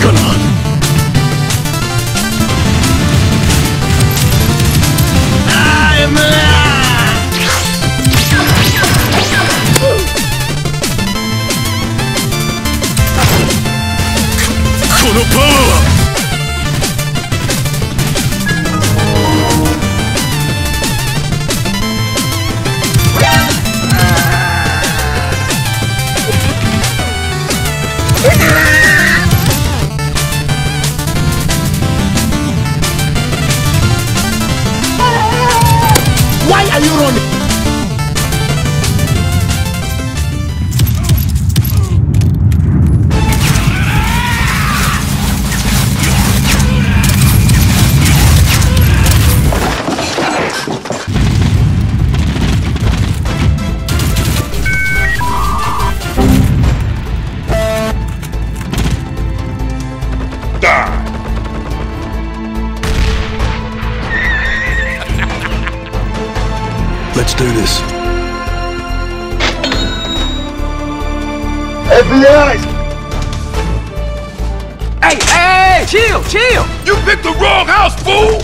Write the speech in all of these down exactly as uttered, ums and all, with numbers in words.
かな。このパワーはWhy are you running? Let's do this. F B I! Hey, hey, chill, chill! You picked the wrong house, fool!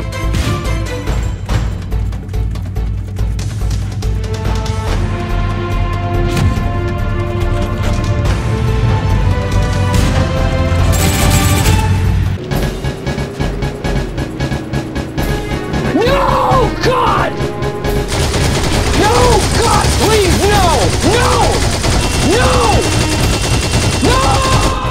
No, God! No, God, please, no! No! No! No!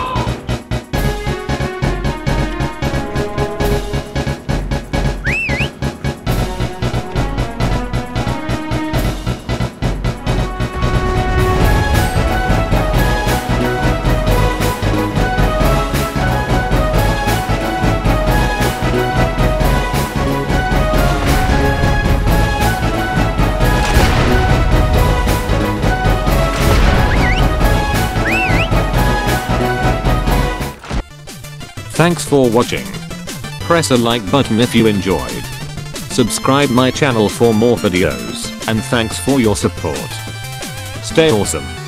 Thanks for watching. Press a like button if you enjoyed. Subscribe my channel for more videos, and thanks for your support. Stay awesome.